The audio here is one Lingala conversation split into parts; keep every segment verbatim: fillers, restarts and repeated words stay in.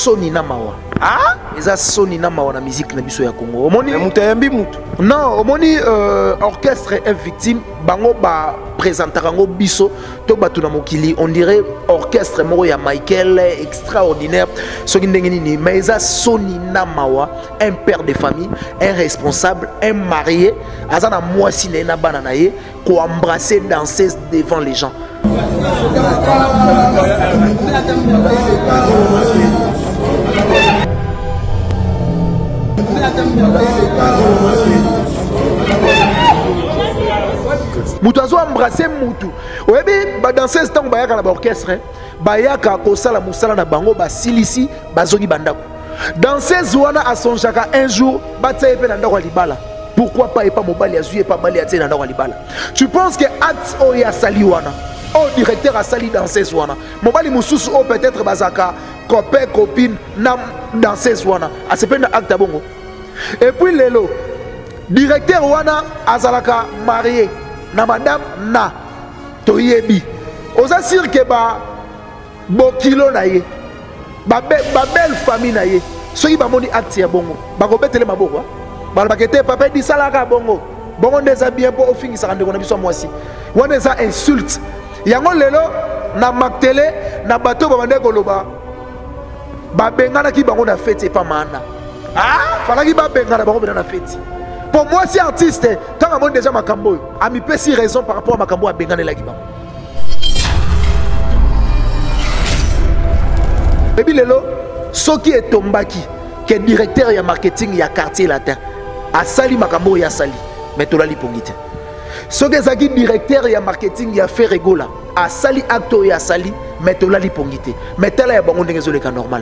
soni na mawa. Ah, eza soni na mawa na musique na biso ya Congo. Omoni mutayambi mutu. Non, omoni euh, orchestre est victime, bango ba présentera ngo biso to batuna mokili, on dirait orchestre moko ya Michael extraordinaire. Soki ndenge nini, mais eza soni na mawa, un père de famille, un responsable, un marié, azana mwasi na bana na ye, ko embrasser danser devant les gens. Mutu azo embrasser mutu. Oyebi ba danseuse tango bayaka na ba orchestre, bayaka ko sala musala na bango ba silisi bazoki bandako. Danseuse wana asonjaka un jour batsaye pe na ndako libala. Pourquoi pas et pas mobali azui et pas bali atse na ndako libala. Tu penses que acte oya sali wana, au directeur a sali danseuse wana. Mobali mususu o peut-être bazaka copain copine na danseuse wana. A se na acte bongo. Et puis lelo directeur wana azalaka marié na madame na toyebi oza sûr que ba bokilo na ye ba be, ba belle famille na ye soki ba moni acte ya bongo ba ko betele maboko ba ba kete papa di salaka bongo bongo ndeza bien po ofingisa ndeko na biso mwasi wana eza insulte yango lelo na maktele na bato ba bande koloba ba bengana ki bango na fête pas mana. Ah, fallait qu'il y ait un fête. Pour moi, si artiste, quand on a déjà Makambo, a mis pas si raison par rapport à Makambo à Bengane Lagiba. Et puis, lelo, ce qui est Tombaki, qui est directeur de marketing, il y a quartier latin. A Sali Makambo, il y a Sali. Mais tu l'as dit pour nous. Ce qui est directeur de marketing, il y a fait Regola. A Sali acto, il y a Sali. Mais tu l'as dit pour nous. Mais tel est bon, on est le cas normal.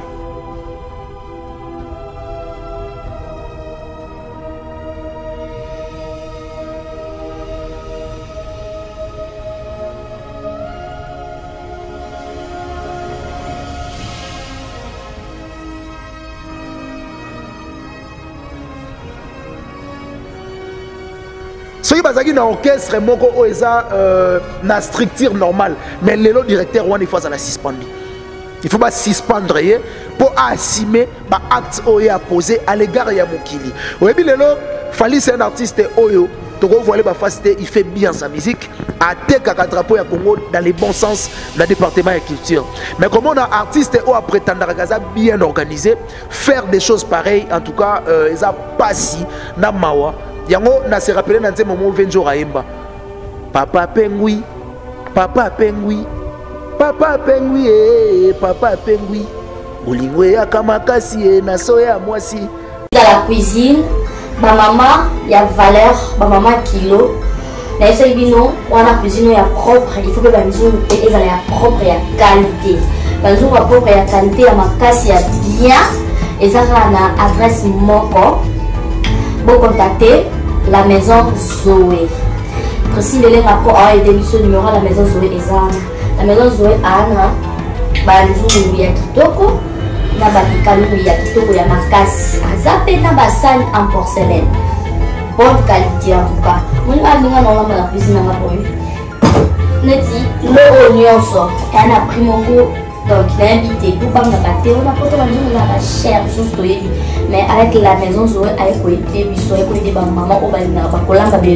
Ceux qui ont un orchestre, ils ont une structure normale. Mais le directeur, il faut la suspendre. Il faut pas suspendre pour assumer l'acte qu'il a posé à l'égard de Mokili. Oui, mais il fallait un artiste Oyo. Il fait bien sa musique. À Teka drapeau ya Congo dans le bon sens dans le département de la culture. Mais comment on a un artiste qui a prétendu bien organisé, faire des choses pareilles, en tout cas, ils n'ont pas si na mawa. Yango na se rappelé dans ce moment vingt Raimba. Papa Pengui, Papa Pengui, Papa Pengui, eh, Papa Pengui. Bolingwe ya kamakasi na soya mwasi. Dans la cuisine, ma maman, il y a valeur, ma maman kilo. Na esa ibino, wana cuisine ya propre, il faut que la maison eza ya propre ya qualité. Banzo wa propre ya qualité ya makasi ya bien, eza na adresse moko. Vous contactez la maison Zoé. Précis le rapport a été mis sur le numéro de la maison Zoé Ezana. La maison Zoé Anna, Banzu ya kitoko, na bakikalu ya kitoko ya makasi. Azape na basani en porcelaine. Bonne qualité en tout cas. Mon alinga na la cuisine na boy. Neti le oignon so. Elle a pris mon goût. Donc, il a invité tout le monde à on a porté la maison la chère, mais avec la maison, Zoé a écouté, il a écouté maman au bain, il a écouté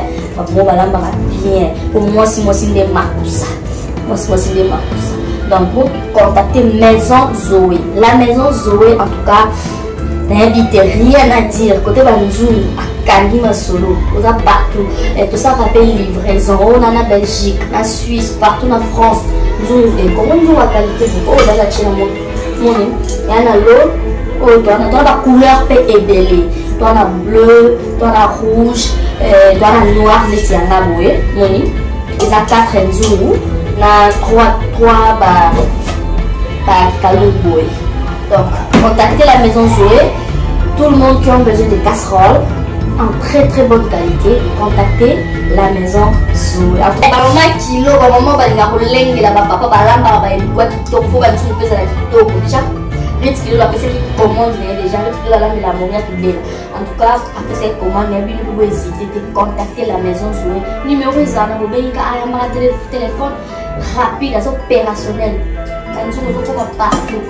bien. Pour moi, si moi, c'est des marques, moi, si moi, c'est des marques. Donc, vous contactez Maison Zoé. La Maison Zoé, en tout cas, n'invite rien à dire. Côté Banzou, à Kanima Solo, vous avez partout. Et tout ça rappelle livraison. On en a Belgique, la Suisse, partout en France. Comment nous la qualité de l'eau dans la Chine, il y a l'eau, dans la couleur ébélée, dans la bleu, dans la rouge, dans la noire, il y a la bouée, il y a quatre jours, il y a trois, trois, bah, bah, bouée. Donc, contactez la maison Zoé, tout le monde qui a besoin de casseroles, en très très bonne qualité, contactez la maison Zoé. Maman kilo, maman va venir au lengue là, papa va l'amba, va y quoi qui t'offre, va nous peser la kilo déjà. vingt kilos, après c'est qui commande déjà, vingt kilos là, mais la monnaie qui est là. En tout cas, après cette commande, il y a une nouvelle hésiter de contacter la maison Zoé. Numéro zana, vous voyez qu'à un téléphone rapide, opérationnel. Quand nous nous partout.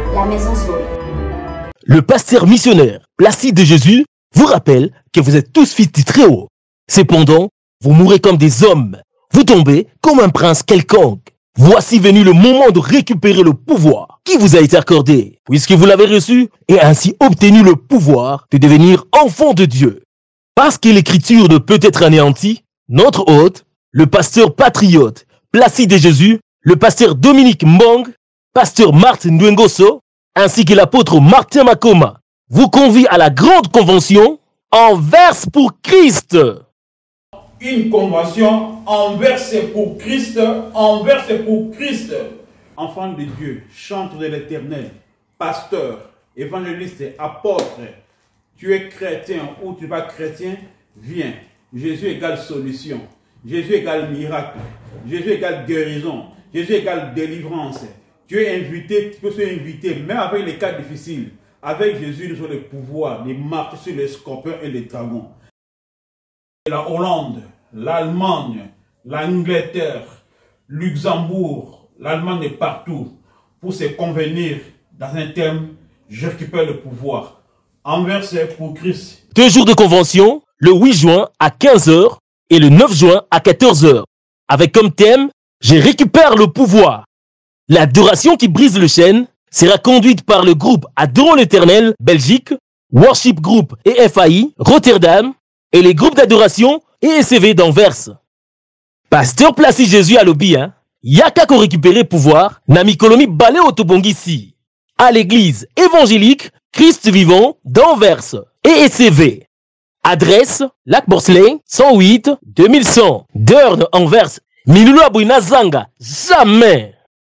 la maison Zoé. Le pasteur missionnaire Placide de Jésus vous rappelle que vous êtes tous fils du Très-Haut. Cependant, vous mourrez comme des hommes. Vous tombez comme un prince quelconque. Voici venu le moment de récupérer le pouvoir qui vous a été accordé, puisque vous l'avez reçu et ainsi obtenu le pouvoir de devenir enfant de Dieu. Parce que l'écriture ne peut être anéantie, notre hôte, le pasteur patriote Placide de Jésus, le pasteur Dominique Mbong, pasteur Martin Ndwengoso, ainsi que l'apôtre Martin Makoma, vous convie à la grande convention Anvers pour Christ. Une convention Anvers pour Christ, Anvers pour Christ. Enfant de Dieu, chantre de l'Éternel, pasteur, évangéliste, apôtre, tu es chrétien ou tu n'es pas chrétien, viens. Jésus égale solution, Jésus égale miracle, Jésus égale guérison, Jésus égale délivrance. Tu es invité, tu peux se inviter, même avec les cas difficiles. Avec Jésus, nous avons le pouvoir de marcher sur les scorpions et les dragons. La Hollande, l'Allemagne, l'Angleterre, Luxembourg, l'Allemagne est partout pour se convenir dans un thème, je récupère le pouvoir. Anvers pour Christ. Deux jours de convention, le huit juin à quinze heures et le neuf juin à quatorze heures. Avec comme thème, je récupère le pouvoir. L'adoration qui brise le chêne sera conduite par le groupe Adorons l'Éternel, Belgique, Worship Group et F A I, Rotterdam, et les groupes d'adoration et S C V d'Anvers. Pasteur Placide Jésus à l'Obi, hein? Yaka ko récupérer pouvoir, Nami Kolomi Balé Otobongisi. À l'église évangélique Christ Vivant d'Anvers et S C V. Adresse, Lac Borsley, cent huit, deux mille cent, Deurne, Anvers, Milulu Abouina Zanga, jamais.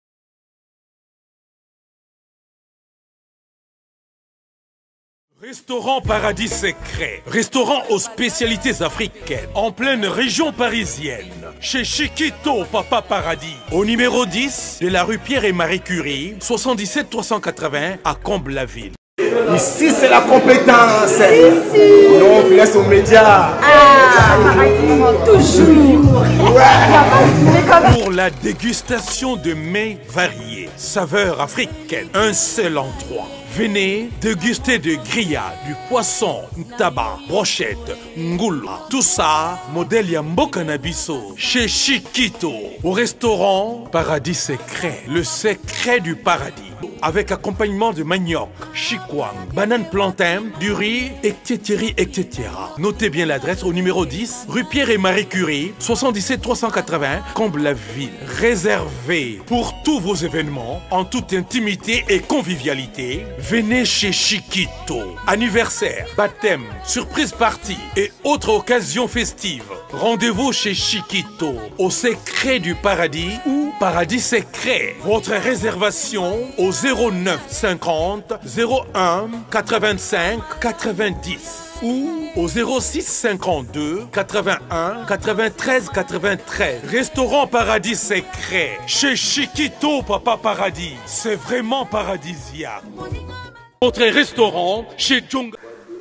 Restaurant Paradis Secret, restaurant aux spécialités africaines, en pleine région parisienne, chez Chiquito Papa Paradis, au numéro dix de la rue Pierre et Marie Curie, soixante-dix-sept trois cent quatre-vingts à Comble-la-Ville. Ici c'est la compétence. Ici. Non, on laisse aux médias. Ah, toujours. Ouais. Pour la dégustation de mets variés, saveurs africaines, un seul endroit. Venez déguster de grillades, du poisson, tabac, brochette, ngoula. Tout ça, modèle Yambo Nabiso, chez Chiquito, au restaurant Paradis Secret, le secret du paradis. Avec accompagnement de manioc, chikwang, banane plantain, du riz, et cetera, et cetera. Notez bien l'adresse au numéro dix, rue Pierre et Marie Curie, soixante-dix-sept trois cent quatre-vingts, Comble-la-Ville. Réservé pour tous vos événements, en toute intimité et convivialité. Venez chez Chiquito. Anniversaire, baptême, surprise party et autres occasions festives. Rendez-vous chez Chiquito, au secret du paradis ou Paradis Secret. Votre réservation au zéro neuf cinquante zéro un quatre-vingt-cinq quatre-vingt-dix ou au zéro six cinquante-deux quatre-vingt-un quatre-vingt-treize quatre-vingt-treize. Restaurant Paradis Secret, chez Chiquito Papa Paradis. C'est vraiment paradisiaque. Votre restaurant chez Djonga.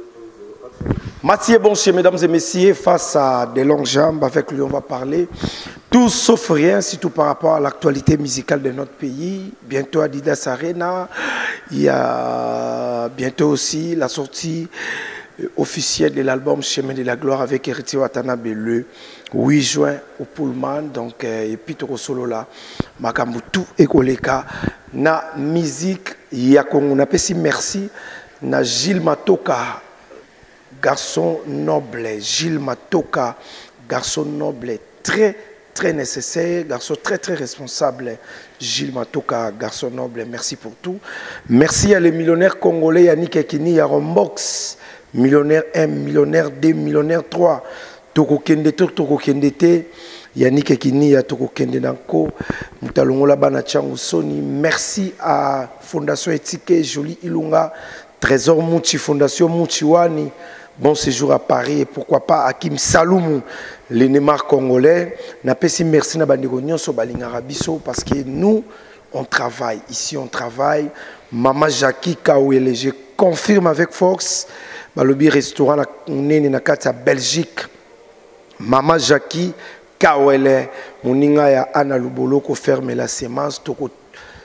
Mathieu Boncher, mesdames et messieurs, face à des longues jambes, avec lui on va parler tout sauf rien, surtout par rapport à l'actualité musicale de notre pays. Bientôt Adidas Arena, il y a bientôt aussi la sortie officielle de l'album Chemin de la Gloire avec Héritier Watanabe le huit juin au Pullman. Donc, et puis tout solo là, Makamutu et Koleka, na musique, il y a qu'on appelle si merci, na Gilles Matoka. Garçon noble, Gilles Matoka, garçon noble, très très nécessaire, garçon très très responsable, Gilles Matoka, garçon noble, merci pour tout. Merci à les millionnaires congolais, Yannick Ekini, Yarombox, millionnaire un, millionnaire deux, millionnaire trois, Toko Kende, Toko Kende, Yannick Ekini, Toko Kende Nanko, Moutalongola Banachangu Soni, merci à Fondation Etike, Jolie Ilunga, Trésor Mouchi, Fondation Mouchiwani, bon séjour à Paris et pourquoi pas à Kim Saloumou, les Neymar congolais. Napesi merci na bandeko nyonso balingaka biso parce que nous on travaille ici, on travaille. Maman Jackie Kawele, je confirme avec Fox, balobi restaurant na nene na kati ya Belgique. Maman Jackie Kawele, moninga ya Anna Luboloko ferme la sémence toko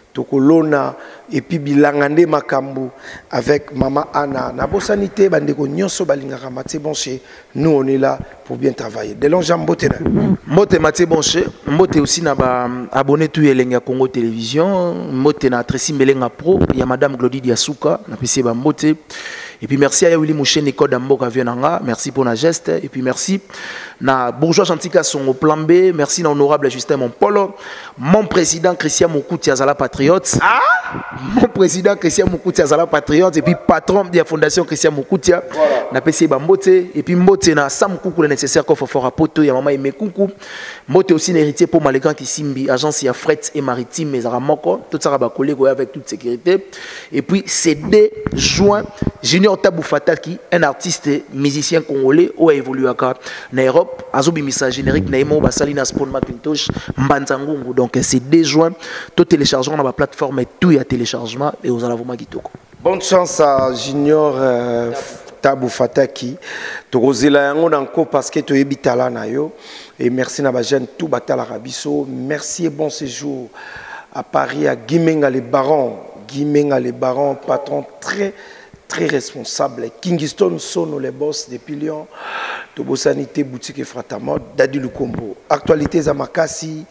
tokolona et puis bilangande makambu avec maman Anna na bosanité bandeko nyonso balingaka Mathieu Bonché. Nous on est là pour bien travailler Delonja mbote na mbote Mathieu Bonché mbote aussi na ba abonné tout Elenga Congo Télévision mbote na Tracy Mbelenga Pro ya madame Glody Diasuka na pesi ba mbote. Et puis merci à Willy Mouché Nico Damboka Vienanga, merci pour la geste. Et puis merci na bourgeois Chantika son au plan B, merci na honorable Justin Monpolo, mon président Christian Mokouti Azala Patriote. Ah mon président Christian Mokouti Azala Patriote et puis patron de la fondation Christian Mokouti na P C Bambote et puis Mbote na Sam Koukou le nécessaire qu'on faut faire à poto ya maman Aimé Koukou. Mbote aussi héritier pour Malégan qui Simbi agence ya fret et maritime mais Aramoko tout ça va coller avec toute sécurité. Et puis c'est deux juin Junior Tabou Fataki, un artiste musicien congolais qui a évolué en Europe, Azobi Missa générique, Naimo Basalina Spawn Macintosh, Mbanzangungu. Donc c'est deux juin, tout téléchargement dans la plateforme et tout y a téléchargement et aux alavoma Gitoko. Bonne chance à Junior euh, Tabou Fataki. Torozela yango danko parce que tu es bitala na yo et merci na ba jeune tout batala rabiso. Merci et bon séjour à Paris à Guimenga les barons, Guimenga les barons, patron très très responsable. Kingston Sono les boss depuis Lyon, Tobo Sanité boutique et Fratamod, Dadi Lukombo. Actualité Zamakasi,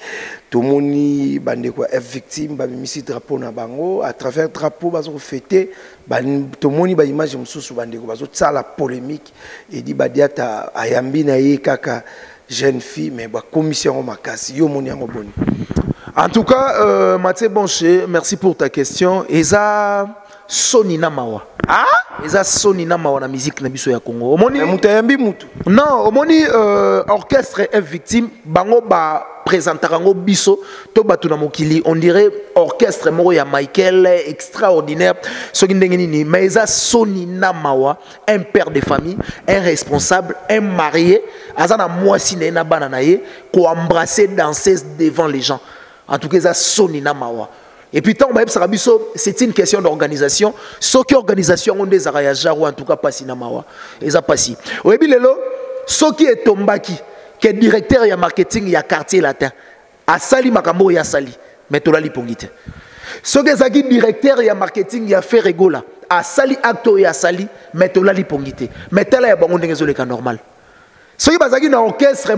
Tomoni Bandeko F victime, Bamimisi drapeau na bango, à travers drapeau bazo fêté, Tomoni ba image msusu Bandeko bazo ça la polémique et dit badiata ayambi na ye kaka jeune fille mais ba commission Makasi yo moni yango boni. En tout cas, euh, Mathieu Bonché, merci pour ta question. Eza Soni Namawa. Ah? Eza Soni Namawa na musique na biso ya Congo. Omoni mutayambi mutu. Non, omoni euh, orchestre F victime bango ba présentarango biso to batu na mokili on dirait orchestre moko ya Michael extraordinaire soki ndenge nini mais eza Soni Namawa, un père de famille, un responsable, un marié, azana mwasi na na bana na ye ko embrasser danseuse devant les gens. En tout cas, ça Soni Namawa. Et puis, tant c'est une question d'organisation. Ce qui organisation on des ou en tout cas pas si Namawa. Et ça pas si. Au début, ce qui est Tombaki, qui est directeur de marketing, il y a quartier latin. À Sali Makambo, il y a Sali. Mais tu l'as li pongite. Ce qui est directeur de marketing, il y a fait Regola. À Sali acto, il y a Sali. Mais tu l'as li pongite. Mais tel est bon, on est le cas normal. Ce qui est dans l'orchestre,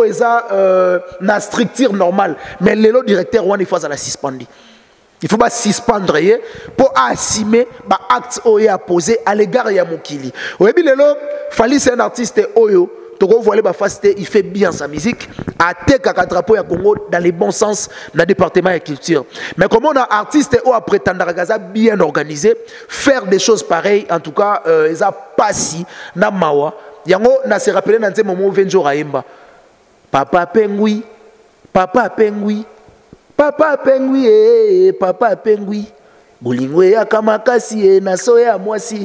c'est une structure normale. Mais le directeur, il faut la suspendre. Il faut pas suspendre pour assumer l'acte qui est posé à l'égard de Mokili. Il fallait c'est un artiste Oyo. Il fait bien sa musique. A Teka drapeau ya Congo dans les bons sens dans le département de la culture. Mais comme on a un artiste qui a prétendu bien organisé, faire des choses pareilles, en tout cas, ils n'ont pas si na mawa. Yango na se rappelé dans ce moment vingt jours à Emba. Papa Pengui, Papa Pengui, Papa Pengui, eh, Papa Pengui. Boulingwe ya kamakasi e na soya mwasi.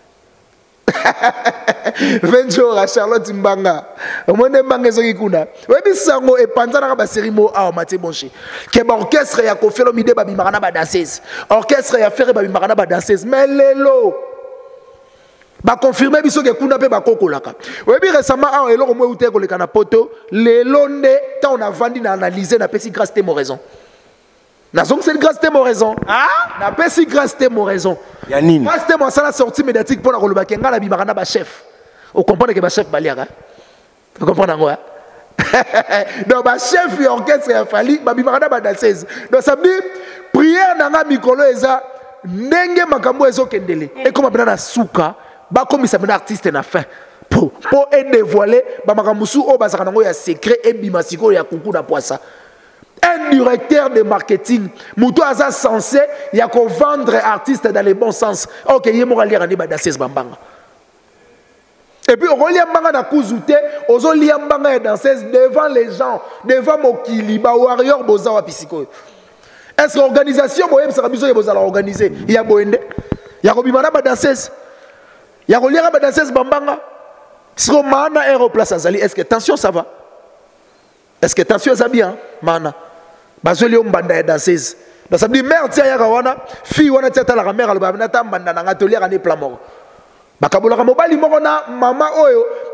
vingt jours à Charlotte Mbanga. Omone Mbanga zoki kuna. Webi sango e panzana ka ba serimo a Mathieu Bonché. Ke ba orchestre ya Kofelo Mide ba bimarana ba danseuse. Orchestre ya Ferre ba bimarana ba danseuse. Mais lelo ba confirmer biso ke kuna pe ba kokolaka. Webi récemment a eloko mo uté ko le kana poto, le londe ta on a vendu na analyser na pesi grâce mo raison. Na zong c'est grâce mo raison. Ah, na pesi grâce mo raison. Yanine. Grâce mo ça la sortie médiatique pour na ko le ba kenga na bimarana ba chef. Vous comprenez que ba chef baliaka. Vous comprenez ngwa? Donc ba chef orchestre ya fali ba bimarana ba danseuse. Donc ça veut dire prière na nga mikolo eza ndenge makambo ezo kendele. Et comme abana suka ba comme ça artiste na fin pour pour dévoiler ba makamusu o ba sakanango ya secret et bimasiko ya kuku na poisa. Un directeur de marketing muto aza censé ya ko vendre artiste dans les bons sens. OK, yemo lire ane ba danseuse bambanga. Et puis on lit mbanga na kuzute, ozo lit mbanga ya danseuse devant les gens, devant mokili ba warrior boza wa pisiko. Est-ce que l'organisation boyem sera biso ya boza la organiser? Il y a boende. Il y a robimana ba danseuse. Il y a relié à la danseuse Bambanga. Si on a un aéro place à Zali, est-ce que tension ça va? Est-ce que tension ça bien? Mana. Bazoli on banda danseuse. Donc ça veut dire merde tiens ya kawana, fille wana tiens ta la mère alba na ta banda na atelier ane plan mort. Bakabola ka mobali moko na mama oyo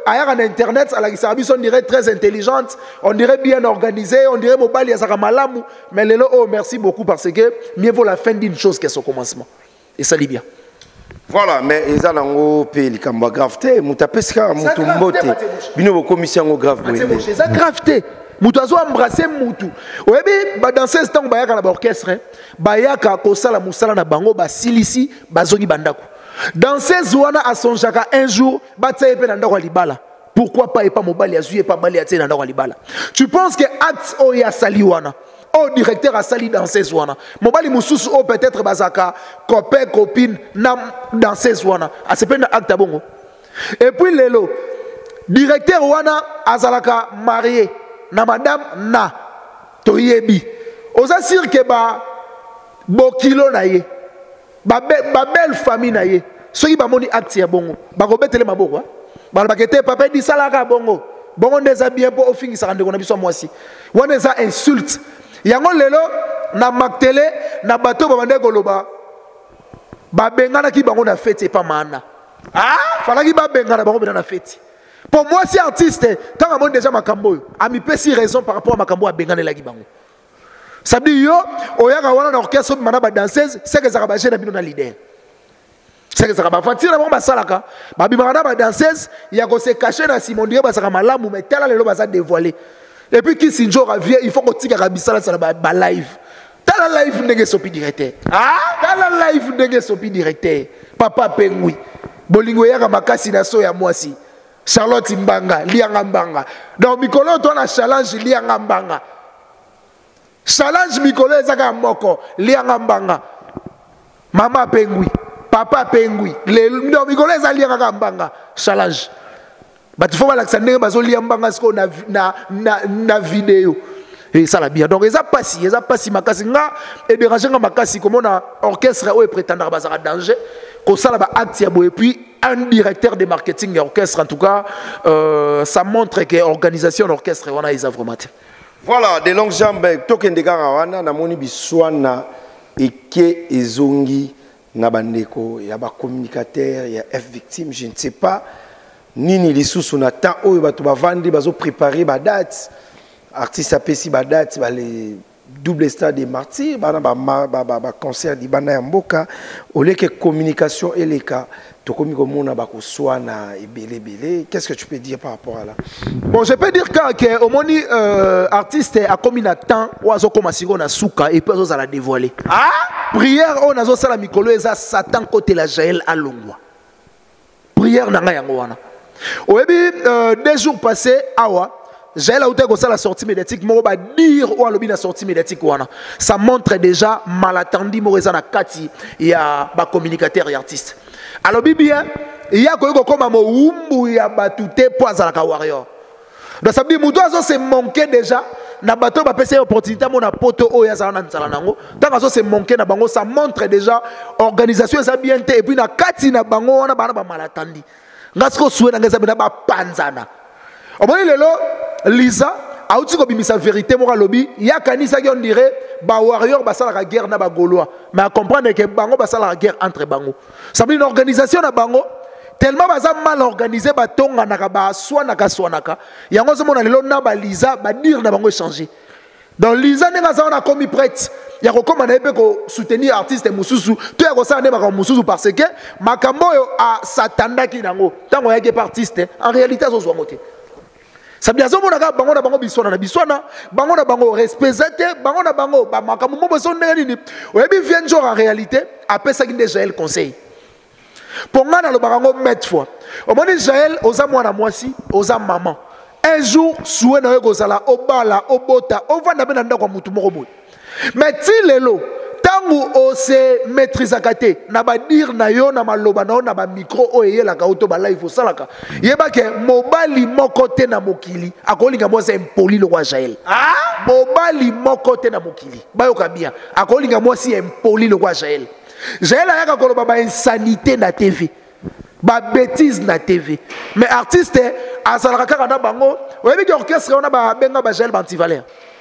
ailleurs en internet on dirait très intelligente, on dirait bien organisée, on dirait mobile ya malamu, mais lelo oh merci beaucoup parce que mieux vaut la fin d'une chose que son commencement. Et ça lit bien. Voilà, mais ils ont un peu de gravité. Mouta pesca, moutou mbote. Bino bo commission grave. C'est ça gravité. Moutou azo embrasser moutou. Oyebi ba dans ce temps ba yaka na orchestre, ba yaka ko sala musala na bango ba silisi bazongi bandako. Dans ces wana à son jaka un jour ba tsaye pe na ndako libala. Pourquoi pas et pas mobile ya zuye pas bali ya tsaye na ndako libala. Tu penses que acte o ya saliwana au directeur a sali dans ces wana. Mobali mususu o peut-être bazaka copain copine dans ces wana. A c'est pas un acte bongo. Et puis lelo directeur wana azalaka marié na madame na toyebi. Oza sir ke ba bokilo na ye. Ba, be, ba belle famille na ye. Soki ba moni acte ya bongo. Ba ko betele maboko. Ba ba kete papa di salaka bongo. Bongo ndeza bien pour au fin ça rende ko na biso moi si. Wana za insulte. Yango lelo na maktele na bato babande koloba ba bengana ki bango na fête pas mana ah fala ki ba bengana bango na fête pour moi si artiste tant que déjà makambo a mi pesi raison par rapport à makambo a bengana la ki bango ça dit yo oyaka wana na orchestre mana ba danseuse c'est que ça ba jeune bino na leader c'est que ça ba fatira bango ba salaka ba bimana ba danseuse ya ko se cacher na Simon Dieu ba saka malamu mais tala lelo ba za dévoiler. Et puis qui s'injure revient, il faut qu'on tire à Rabissa sur la live. T'as la live n'est sopi directeur. Ah, t'as la live n'est sopi directeur. Papa Pengui. Bolingo ya makasi na so ya mwasi. Charlotte Mbanga, Lianga Mbanga. Donc Mikolo toi na challenge Lianga Mbanga. Challenge Mikolo ezaka moko Lianga Mbanga. Mama Pengui, Papa Pengui. Le donc Mikolo ezali Lianga Mbanga. Challenge. Bah tu faut voir l'Alexandre bazoli ambanga sko na na na na vidéo et ça la bien donc ils a passé ils a passé makasi nga et déranger nga makasi comme on a orchestre ou prétendre bazara danger ko ça ba acte et puis un directeur de marketing et orchestre en tout cas euh, ça montre que organisation d'orchestre on a ils a vraiment voilà de longues jambes token de gara wana na moni biswana eke ezongi na bandeko ya ba communicateur ya F victime je ne sais pas nini lisusu na temps oyo bato bavandi bazo préparer ba date artiste apesi ba date ba les double stade des martyrs bana ba ba ba concert di bana ya mboka ole que communication eleka to komi komona ba ko swana ebele belé qu'est-ce que tu peux dire par rapport à là bon je peux dire que au moni euh, artiste a commis na temps oazo koma siko na suka et puis ozo la dévoiler ah prière on azo sala mikolo eza Satan côté la Jaël alongwa prière na nga yango wana. Oyebi euh, deux jours passés awa j'ai là où tu as la sortie médiatique moi va dire ou alobi la sortie médiatique wana ça montre déjà malatandi moreza na kati ya ba communicateur et artiste alobi bien il y a ko comme mo umbu ya batute poza la warrior donc ça veut dire muto azo se manquer déjà na bato ba pesa opportunité mo na poto o ya za na ntsala nango tant azo se manquer na bango ça montre déjà organisation ça bien et puis na kati na bango wana bana ba malatandi ngasko soué na ngeza bina ba panzana omoni lelo Lisa auti ko bimisa vérité mo lobi ya kanisa ki on dirait ba warrior ba sala guerre na ba gaulois mais à comprendre que bango ba sala guerre entre bango ça veut une organisation na bango tellement baza mal organisé ba tonga na ba swana ka swana ka yango zo mona lelo na ba Lisa ba dire na bango changer donc Lisa nenga za on a commis prête ya ko koma na ebe ko soutenir artiste mususu to ya ko sa ne ba mususu parce que makambo yo a satanda ki nango tango ya ke artiste en réalité zo zo moté ça bien zo mona ka bango na bango biswana na biswana bango na bango respecté bango na bango ba makambo mo beso ndenge nini oyebi vient jour en réalité après ça qui déjà le conseil pour nga na lo bango mettre fois au moni Jaël oza mwana mwasi oza maman un jour soué na yo ko sala obala obota ovanda bena ndako mutu moko boy mais ti lelo tangu o se maîtrise akate na ba dire na yo na maloba na na ba micro o yela ka auto ba live salaka yeba ke mobali moko te na mokili akolinga mo se impoli le roi Jaël ah mobali moko te na mokili bayoka bien akolinga mo si impoli le roi Jaël Jaël ayaka koloba ba insanité na T V ba bêtise na T V mais artiste azalaka kaka na bango oyebi ki orchestre on a ba benga ba Jaël Bantivalère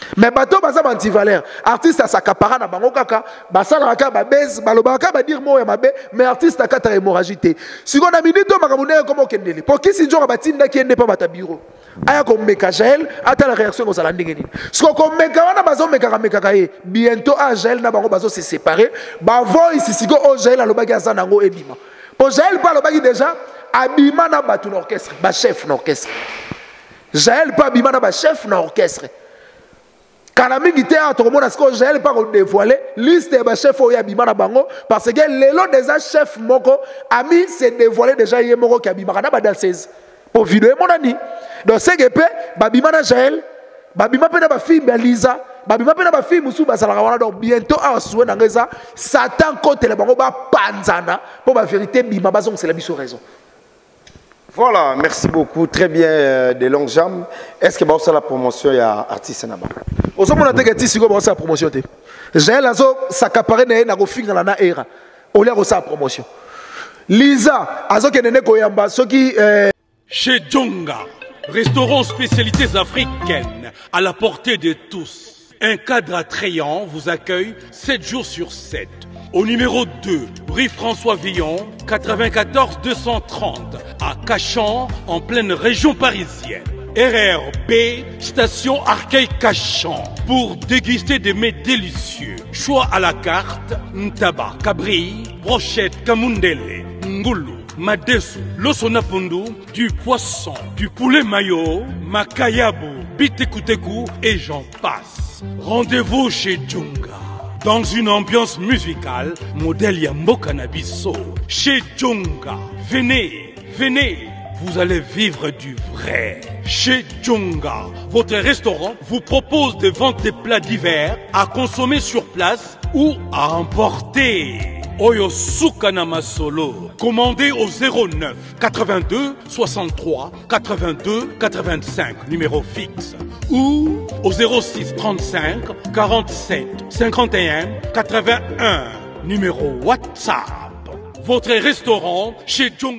Mais bateau baza anti-valeur. Artiste a s'accapara na bango kaka, basala kaka ba base, balobaka ba dire mo ya mabe, mais artiste a kata hémorragie té. Si on a minute makamune comme okendeli. Pour qui si njora batinda ki ende pa bata bureau. Aya ko meka Jaël, ata la réaction ko sala ndenge nini. Ce ko meka wana bazo meka meka kaye. Bientôt a Jaël na bango bazo se séparer. Ba voice siko o Jaël alobaki azana ngo ebima. Pour Jaël pa alobaki déjà abima na batu l'orchestre, ba chef d'orchestre. Jaël pa abima na ba chef d'orchestre. Quand la mingi théâtre, on a ce que Jaël pas dévoilé, liste de chef au Yabima na bango, parce que les lots des chefs moko, ami c'est dévoilé déjà hier moko qui abima na badal seize. Pour vidéo mon ami. Donc c'est que babima na Jaël, babima pe na ba fille Lisa, babima pe na ba fille Moussou basala wana donc bientôt à souhait na ngeza, Satan côté le bango ba panzana pour la vérité bima bazong c'est la biso raison. Voilà, merci beaucoup, très bien euh, de longues jambes. Est-ce que vous avez la promotion il y a artiste là-bas? Vous avez la promotion. J'ai la s'accaparer na go finga na era. Au lieu de sa promotion. Lisa, azo kenene koyamba soki chez Djonga, restaurant spécialités africaines à la portée de tous. Un cadre attrayant vous accueille sept jours sur sept. Au numéro deux, rue François Villon, quatre-vingt-quatorze deux cent trente, à Cachan, en pleine région parisienne. R R B, station Arcueil-Cachan, pour déguster des mets délicieux. Choix à la carte, ntaba, cabri, brochette, kamundele, ngulu, madesu, losonapundu, du poisson, du poulet mayo, makayabu, bitekuteku et j'en passe. Rendez-vous chez Djonga. Dans une ambiance musicale, modèle Yambo Cannabiso. Chez Djonga, venez, venez, vous allez vivre du vrai. Chez Djonga, votre restaurant vous propose de vendre des plats divers à consommer sur place ou à emporter. Oyo Sukanama Solo. Commandez au zéro neuf quatre-vingt-deux soixante-trois quatre-vingt-deux quatre-vingt-cinq, numéro fixe. Ou au zéro six trente-cinq quarante-sept cinquante et un quatre-vingt-un, numéro WhatsApp. Votre restaurant chez Djonga.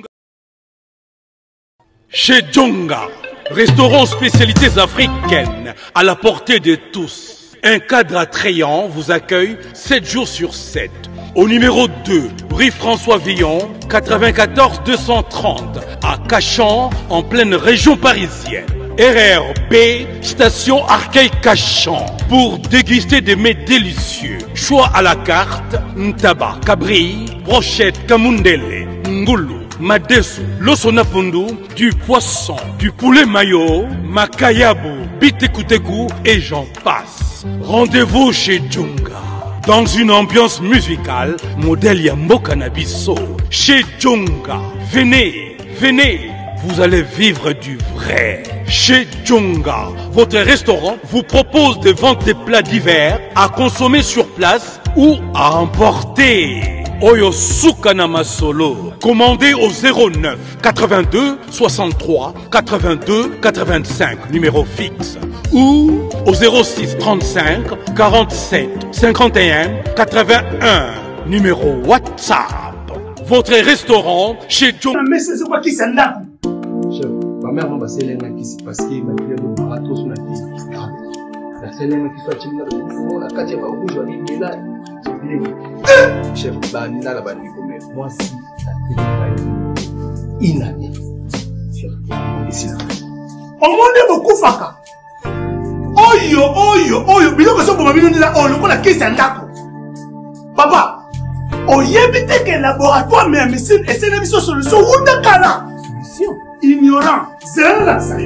Chez Djonga, restaurant spécialités africaines à la portée de tous. Un cadre attrayant vous accueille sept jours sur sept. Au numéro deux, rue François Villon, quatre-vingt-quatorze deux cent trente, à Cachan, en pleine région parisienne. R R B, station Arcueil-Cachan, pour déguster des mets délicieux. Choix à la carte, ntaba, cabri, brochette, kamundele, ngulu, madesu, losonapundu, du poisson, du poulet mayo, makayabu, bitekuteku et j'en passe. Rendez-vous chez Djonga. Dans une ambiance musicale, modèle Yambo Cannabiso. Chez Djonga, venez, venez, vous allez vivre du vrai. Chez Djonga, votre restaurant vous propose de vendre des plats divers à consommer sur place ou à emporter. Oyo Sukanama Solo. Commandez au zéro neuf quatre-vingt-deux soixante-trois quatre-vingt-deux quatre-vingt-cinq, numéro fixe. Ou au zéro six trente-cinq quarante-sept cinquante et un quatre-vingt-un, numéro WhatsApp. Votre restaurant chez Djonga. Mais c'est quoi qui s'en a? Chef, ma mère m'a passé l'un qui s'est passé, ma mère m'a barato sur la télé. La scène qui soit chimna, on a quatre fois où je vais là. Chef, bah, nina la banni comme moi si la télé inane. Chef, ici là. On m'a beaucoup faka. Oyo, oyo, oyo, biloko so pour mabino nila oh, lokola kesi andako. Papa, oyebite que laboratoire mais médecine et c'est la mission solution ou dakala. Solution. Ignorant, c'est là ça.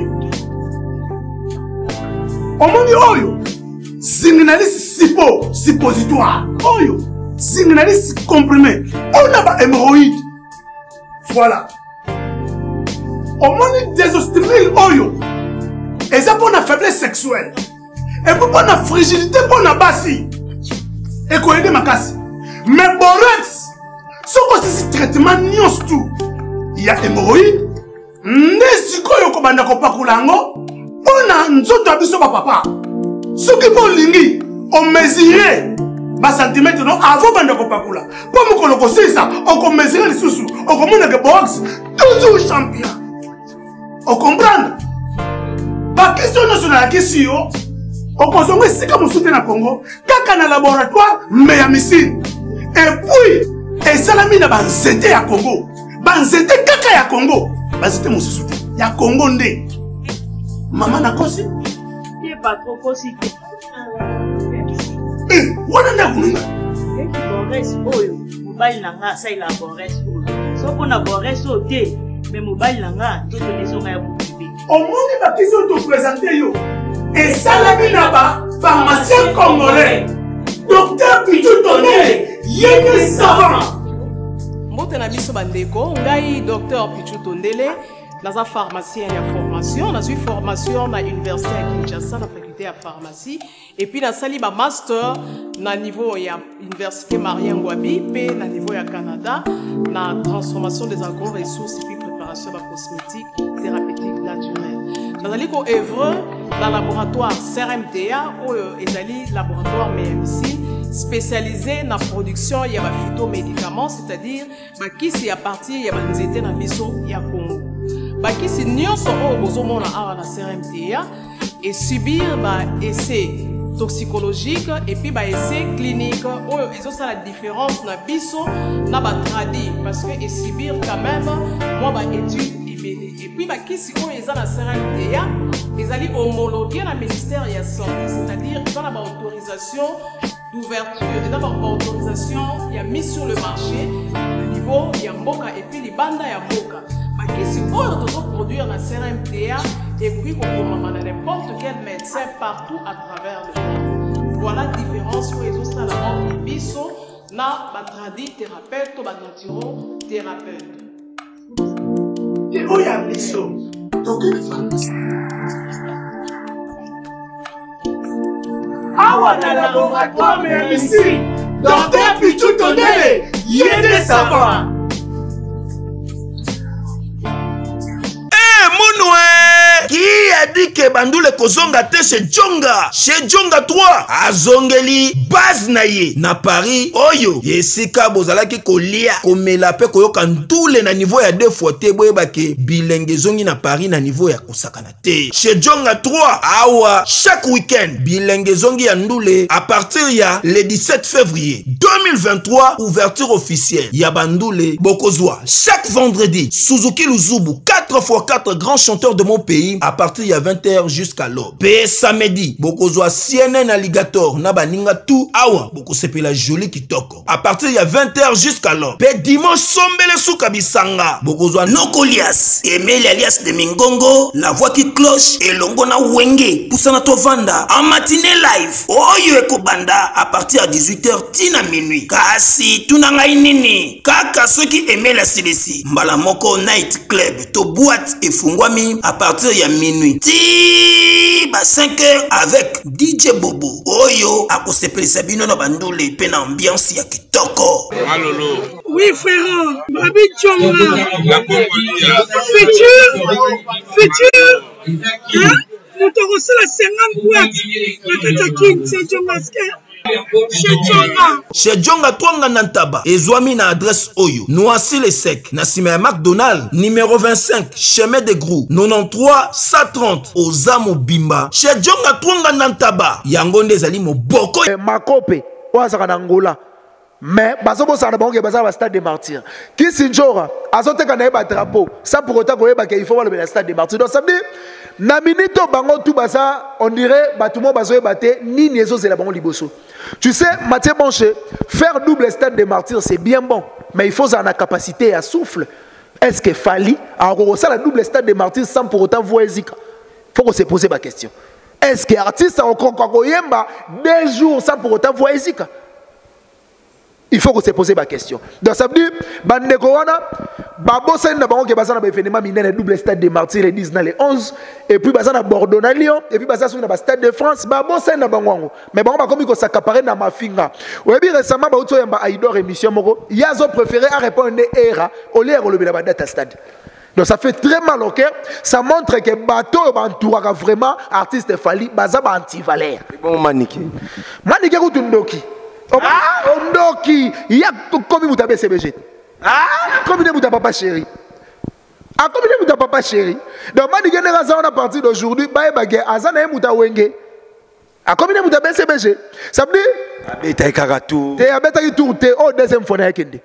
On m'a dit oyo. Signaliste sipo, suppositoire. Oyo. Signaliste comprimé. On a pas hémorroïde. Voilà. On m'a dit désostérile oyo. Et ça pour la faiblesse sexuelle. Et pour la fragilité pour la bassi. Et qu'on aide ma casse. Mais borax, ce que c'est ce traitement nios tout. Il y a hémorroïde. N'est-ce qu'on a pas kulango? On a un autre abisso papa. Ce qui pour lingi, on mesurait. Bas centimètre non avant bande kopakula. Pour me colocoser ça, on peut mesurer les sous-sous. On commande que borax toujours champion. On comprend? La question nationale, la question, okozonga esika mosusu te na Congo kaka na laboratoire mais ya misine et puis esalami na banzete ya Congo banzete kaka ya Congo banzete mosusu te ya Congo nde mama nakosi ye pas trop kosi eh wana nda kununga Bores oyo mobile nanga sa ila Bores oyo soko na Bores o te mais mobile nanga to to lesonga ya bubibi omoni bakisi oyo topresente yo esalami na ba pharmacien congolais docteur Pichu Tondele yene savant mbote na biso bandeko ngai docteur Pichu Tondele naza pharmacien ya formation nazwi formation na université ya Kinshasa na faculté ya pharmacie et puis nasali ba master na niveau ya université Marien Ngouabi pe na niveau ya Canada na transformation des agro-ressources et puis préparation de cosmétiques thérapeutiques naturelles. Nazali ko œuvre dans le laboratoire C R M T A ou ezali laboratoire M M C spécialisé dans la production ya ba phytomédicaments, c'est-à-dire bakisi ya partie ya banzete na biso ya Congo. Bakisi nyonso oyo bozomona awa na C R M T A et subir ba essai toxicologique et puis ba essai clinique oyo ezosa la différence na biso na ba tradi parce que et subir quand même moi ba étude ibele et puis ba kisi oyo eza na C R M T A ezali homologué na ministère ya santé, c'est-à-dire ils ont la autorisation d'ouverture et d'abord autorisation il y a mis sur le marché au niveau ya mboka et puis les bandes ya mboka bakisi oyo tozo produire na C R M T A et puis qu'on peut n'importe quel médecin partout à travers le monde. Voilà la différence sur les autres entre biso na batradi thérapeute ou naturo thérapeute. Et où y a biso? Donc une pharmacie. Awa na laboratoire mais ici, docteur Pichu Tondele, yene savant. Qui a dit que Bandoule Kozonga te chez Djonga? Chez Djonga trois, Azongeli, base naye, na Paris, Oyo, Yesika Bozalaki kolia, komela pe koyoka ntoule na niveau ya deux fois te boyebake, bilenge zongi na Paris na niveau ya kosakana te. Chez Djonga trois, awa, chaque week-end, bilenge zongi ya ndoule, à partir ya le dix-sept février deux mille vingt-trois, ouverture officielle, ya Bandoule, Bokozwa, chaque vendredi, Suzuki Luzubu, quatre fois quatre grands chanteurs de mon pays, à partir de vingt heures jusqu'à l'aube. P samedi, Bokozwa C N N Alligator, Nabaninga tout, awa, Boko sepela joli kitoko. À partir de vingt heures jusqu'à l'aube. P dimanche, Sombele Soukabisanga, Bokozwa Nokolias, Emile alias de Mingongo, la voix qui cloche, et Longona Wenge, Poussana Tovanda, en matinée live, Oyo Eko Banda, à partir de dix-huit heures, Tina minuit. Kasi, Tunanga Inini, Kaka, ceux qui aimaient la C D C, Mbalamoko Night Club, to boîte et Fungwami, à partir de minuit. Ti ba cinq heures avec D J Bobo. Oyo akosepeli sabino na bandole pe na ambiance ya kitoko. Malolo. Oui frère, Babi Tchonga. La Congolia. Futur. Futur. Hein? Nous te reçons la cinquante boîtes. La Katakin, c'est Tchongaske. Chez Djonga Twanga Nantaba, Ezwami na adresse Oyo, Noisy le Sec, Nassime McDonald, numéro vingt-cinq, chemin de Grou, quatre-vingt-treize cent trente, Ozamo Bimba. Chez Djonga Twanga Nantaba, Yangonde Zali Moboko. Makope, Oazaka Nangola. Mais, bazobo sa banque baza ba stade des martyrs. Qui sinjora, azote kana ba drapeau, ça pour autant qu'il faut voir le stade des martyrs. Donc ça veut dire na minito bango tout baza, on dirait batumo bazo baté ni nezo c'est la bango liboso. Tu sais, Mathieu Bonché, faire double stade des martyrs c'est bien bon, mais il faut avoir la capacité à souffle. Est-ce que Fali a ça la double stade des martyrs sans pour autant voir Zika? Faut qu'on se pose la question. Est-ce que artiste a encore Koyemba deux jours sans pour autant voir Zika? Il faut qu'on se pose la question. Donc ça veut dire, Bandeko wana, Babo Sen na bango ke basa na événement minene double stade des martyrs le dix dans le onze, et puis basa na Bordeaux na Lyon, et puis basa sur na stade de France, Babo Sen na bango. Mais bango ba komi ko s'accaparer na mafinga. Oyebi récemment ba uto yamba Aidor émission moko, yazo préféré à répondre era au lieu de le data stade. Donc ça fait très mal au cœur, ça montre que bateau entourera vraiment artiste Fali, baza ba anti-valère. Bon Maniki. Maniki kutundoki. Ah, Ondoki, il y a combien de mutabe C B G? Ah, combien de mutabe papa chéri? Ah, combien de mutabe papa chéri? Donc, moi, je suis à partir d'aujourd'hui, je suis à Azana Mouta Wenge. A combien de moutons B C B G? Ça veut dire Abeta Karatou. T'es Abeta qui tourne, t'es au deuxième fois.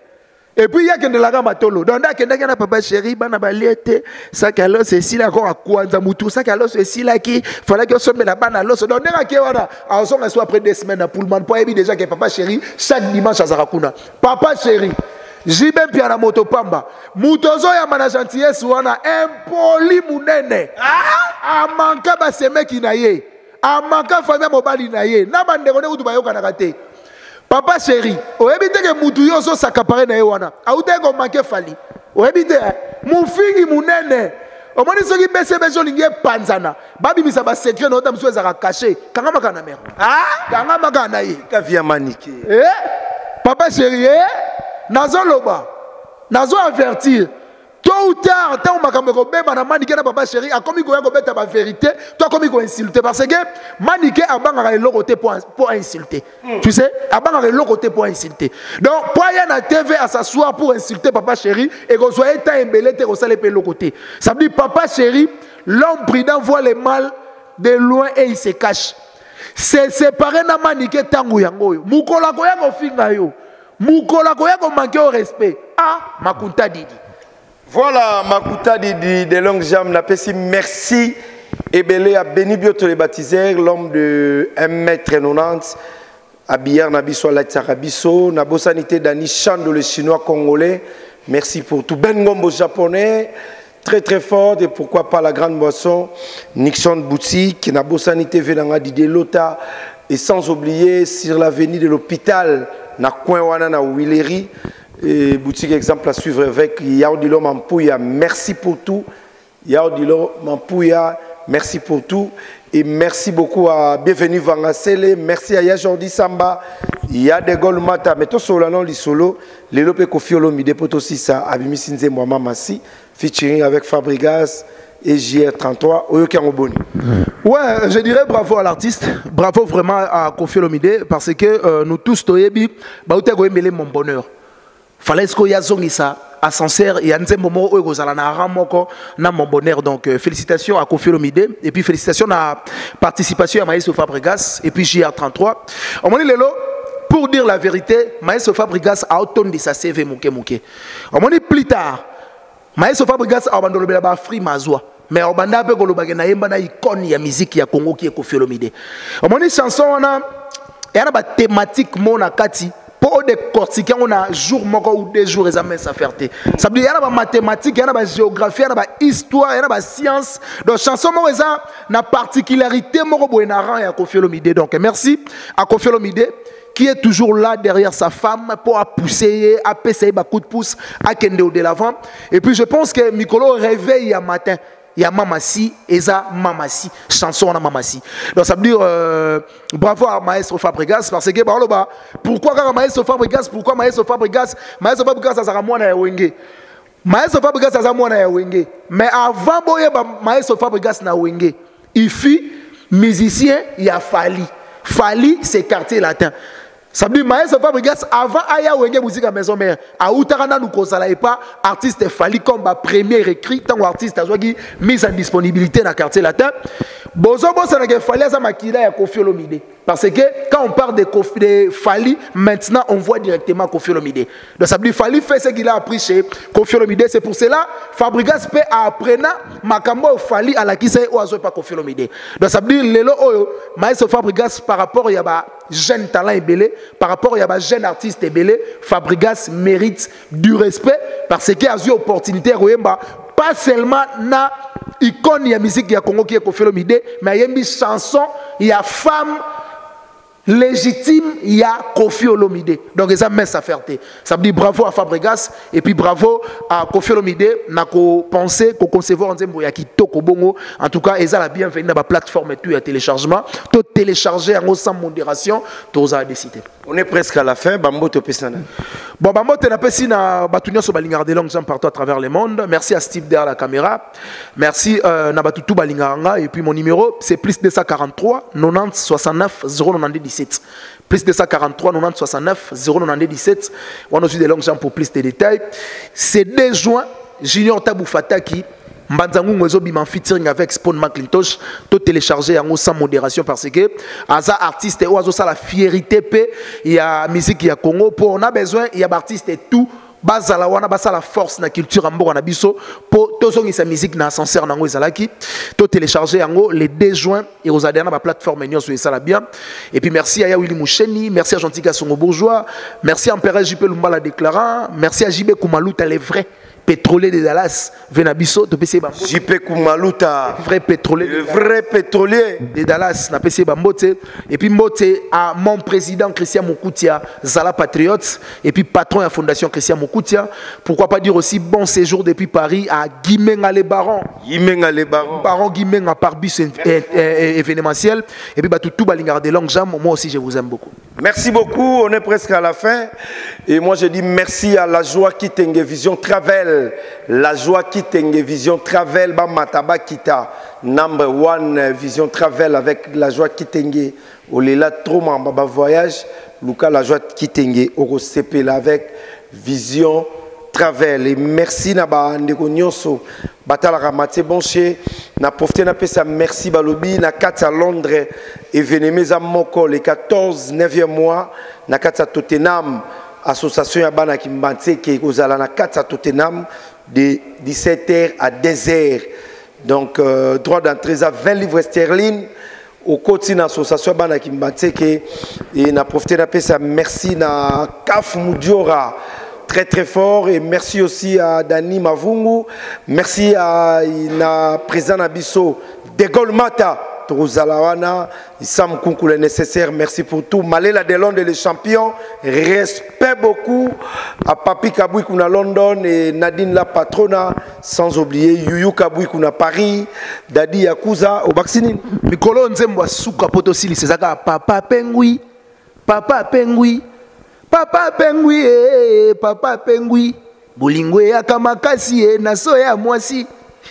Et puis il y a que de la gamme à Tolo. Donc il y a papa chéri, bana baliete, ça qui alors c'est si là encore à Kwanza Moutou, ça qui alors c'est si là qui fallait que soit la bana l'os. Donc on a qui voilà, alors on soit après deux semaines à Pullman pour éviter déjà que papa chéri chaque dimanche à Zarakuna. Papa chéri. Jibem pia na moto pamba. Mutozo ya mana gentillesse wana impoli munene. Ah, amanka ba semeki na ye. Amanka famille mobali na ye. Na bandeko ne kutuba yoka na kate. Papa chéri, oebite ke mutu yo so sakapare na ye wana. Aute ko manke fali. Oebite mufingi munene. Omoni soki bese bejo linge panzana. Babi misa ba secret na otam so ezaka caché. Kanga makana mer. Ah, kanga makana ye. Ka via manike. Eh? Papa chéri, eh? Nazo loba, nazo avertir. Tôt ou tard, tant makambo ko beba na manike na papa chéri, a komi ko ya ko beta ba vérité, toi komi ko insulter parce que manike abanga le côté pour pour insulter. Mm. Tu sais, abanga le côté pour insulter. Donc, pour y na T V à s'asseoir pour insulter papa chéri et qu'on soit état embellé te ko sale pe le côté. Ça veut dire papa chéri, l'homme prudent voit le mal de loin et il se cache. C'est séparé na manike tangu yango yo. Mukola ko ya ko finga yo. Mukola koya ko manquer au respect. Ah, Makuta Didi. Voilà, Makuta Didi de longue jambe. La Pessi, merci. Et belé à Béni Bioto les baptiseurs, l'homme de un mètre quatre-vingt-dix. Abiyar Nabiso Alatsarabiso. Nabosanité Dani Chando, le chinois congolais. Merci pour tout. Ben Gombo japonais. Très très fort. Et pourquoi pas la grande boisson. Nixon Boutique. Nabosanité Venanga Didi Lota. Et sans oublier sur l'avenue de l'hôpital. Na coin wana na Willery et boutique exemple à suivre avec Yaudilo Mampouya, merci pour tout. Yaudilo Mampouya, merci pour tout et merci beaucoup à Bienvenue Vangasele, merci à Yajordi Samba, ya de Golmata, mais tout solano li solo, les lope Kofiolo Mide Potosi ça Abimi Sinze Mwama Massi featuring avec Fabrigas et J R trente-trois Oyoki Angoboni. Ouais, je dirais bravo à l'artiste, bravo vraiment à Kofi Olomide parce que euh, nous tous toyebi baouté go emele mon bonheur. Fallait ce qu'il y a ça ascenseur et anze momo o gozala na ramoko na mon bonheur donc euh, félicitations à Kofi Olomide et puis félicitations à participation à Maïs Fabrigas et puis J R trente-trois. On m'a dit lelo pour dire la vérité, Maïs Fabrigas a autant de sa C V mouké mouké. On m'a dit plus tard Maïs Fabrigas a abandonné la ba free mazwa. Mais au banda pe ko lobake na yemba na icône ya musique ya Congo qui est Kofi Olomide. On m'a dit chanson on a et on a ba thématique mona kati pour des cortiquer on a jour moko ou deux jours les amènes ça ferté. Ça veut dire il y a ba mathématiques, il y a ba géographie, il y a ba histoire, il y a ba science. Donc chanson mo eza na particularité moko bo na rang ya Kofi Olomide. Donc merci à Kofi Olomide qui est toujours là derrière sa femme pour pousser, à passer un coup de pouce, à kende au de l'avant. Et puis je pense que Mikolo réveille un matin. Il y a Mamassi, Eza Mamassi, chanson à Mamassi. Donc ça veut dire euh, bravo à Maestro Fabregas parce que bah, pourquoi Maestro Fabregas, pourquoi Maestro Fabregas, Maestro Fabregas ça sera moi na Wenge. Maestro Fabregas ça sera moi na Wenge. Mais avant boye Maestro Fabregas na Wenge, il fut musicien, il a Fali. Fali c'est quartier latin. Ça veut dire Maestro Fabregas avant aya Wenge musique à maison mère. A Outarana nous consala et pas artiste Fali comme ba premier écrit tant artiste a qui mise en disponibilité dans quartier latin. Bozo bozo na ke Fali za makila ya Kofi Olomide. Parce que quand on parle de Kofi de Fali, maintenant on voit directement Kofi Olomide. Donc ça veut dire Fali fait ce qu'il a appris chez Kofi Olomide. C'est pour cela Fabregas peut apprendre makambo Fali à la qui c'est oiseau pas Kofi Olomide. Donc ça veut dire lelo oyo Maestro Fabregas par rapport ya ba jeune talent et belé, par rapport à un jeune artiste et belé, Fabregas mérite du respect parce qu'il a eu l'opportunité pas seulement na icône de la musique de Congo qui est Kofi Olomide, mais il y a une chanson, il y a femme légitime, il y a Kofi Olomide. Donc ça met sa fierté. Ça veut dire bravo à Fabregas et puis bravo à Kofi Olomide. N'a qu'au penser, qu'au concevoir en Zembo Yaki Toko Bongo. En tout cas, ils ont la bienvenue dans la plateforme et tout à téléchargement. Tout télécharger en sans modération, tout ça a décidé. On est presque à la fin. Bambo te pesana. Bon, Bambo te na pesi na batunia so balingar de longues jambes partout à travers le monde. Merci à Steve derrière la caméra. Merci euh, na batutu balingaranga et puis mon numéro c'est plus deux cent quarante-trois quatre-vingt-dix soixante-neuf zéro quatre-vingt-dix-sept. Plus deux cent quarante-trois quatre-vingt-dix soixante-neuf zéro quatre-vingt-dix-sept. On a aussi des longues jambes pour plus de détails. C'est deux juin, Junior Tabou Fataki Mbanzangu ezo bima featuring avec Spawn McIntosh, to télécharger yango sans modération parce que aza artiste ou azo ça la fierté pe il y a musique ya Congo pour on a besoin il y a artiste et tout bazala wana basa la force na culture ambo na biso pour to songi sa musique na ascenseur nango ezalaki to télécharger yango le deux juin et aux adhérents na plateforme nyo so ça la bien et puis merci à Willy Moucheni, merci à Gentil Songo Bourgeois, merci à Empereur J P Lumbala déclarant, merci à J B Koumalouta les vrais pétrolier de Dallas, Venabiso, de P C Bambo. J P Koumalouta, vrai pétrolier, le vrai pétrolier de Dallas, na P C Bambote. Et puis Mbote à mon président Christian Mokoutia, Zala Patriote, et puis patron de la fondation Christian Mokoutia. Pourquoi pas dire aussi bon séjour depuis Paris à Guimenga les Barons. Guimenga les Barons. Baron Guimenga par bus événementiel. Et puis tout Balingar de Longue Jam. Moi aussi je vous aime beaucoup. Merci beaucoup, on est presque à la fin. Et moi je dis merci à la joie qui Kitenge Vision Travel. La joie qui Kitenge Vision Travel, ba mataba kita number one Vision Travel avec la joie qui Kitenge. Olela trop mamba voyage, Luka la joie qui Kitenge oro C P là avec Vision Travel. Et merci na ba ndeko nyonso batala ramate bonché na profité na pesa merci balobi na kata Londres événement za moko le quatorze neuvième mois na kata Tottenham. Association ya bana kimbanse qui kozala na kata Tottenham de dix-sept heures à deux heures. Donc euh, droit d'entrée à vingt livres sterling au côté de l'association ya bana kimbanse qui et na profité na pesa merci na Kaf Mudiora très très fort et merci aussi à Dani Mavungu, merci à na président Nabiso De Gaulle Mata Torozalawana, Sam Kunku le nécessaire, merci pour tout. Malela Delonde les champions, respect beaucoup à Papi Kaboui Kuna London et Nadine la patrona, sans oublier Yuyu Kaboui Kuna Paris, Dadi Yakuza au Baxini. Mikolo Nzembo Souka Potosili, c'est ça Papa Pengui, Papa Pengui, Papa Pengui, eh, Papa Pengui, Boulingwe Akamakasi, Naso ya Mwasi.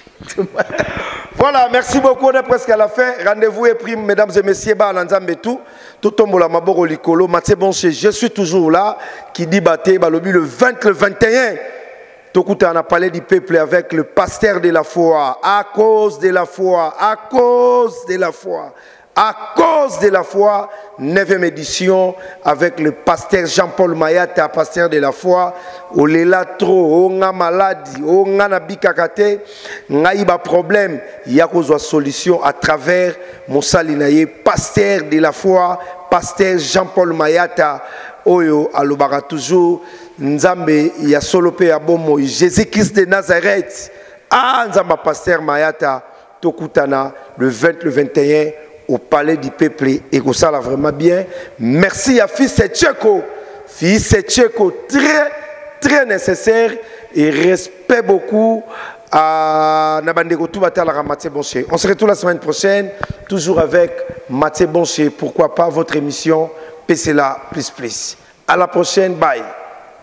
Voilà, merci beaucoup, on est presque à la fin. Rendez-vous est pris, mesdames et messieurs, Balanzambe tout. Tout tombe la Maboro Likolo, Mathieu Bonché, je suis toujours là. Qui dit Baté, Balobi le vingt, le vingt et un. Tokuta, on a parlé du peuple avec le pasteur de la foi. À cause de la foi, à cause de la foi. À cause de la foi, neuvième édition avec le pasteur Jean-Paul Mayata, pasteur de la foi. Olela trop, on a maladie, on a bikakate, on a problème. Il y a une solution à travers Moussalinaye, pasteur de la foi, pasteur Jean-Paul Mayata. Oyo alobara toujours Nzambe ya solope ya bomo Jésus-Christ de Nazareth. Ah Nzamba pasteur Mayata Tokutana le vingt, le vingt et un au palais du peuple et que ça là vraiment bien. Merci à Fils Tcheko. Fils Tcheko très très nécessaire et respect beaucoup à Nabandeko Toubatala Mathieu Bonché. On se retrouve la semaine prochaine toujours avec Mathieu Bonché. Pourquoi pas votre émission P C L A plus plus. À la prochaine, bye.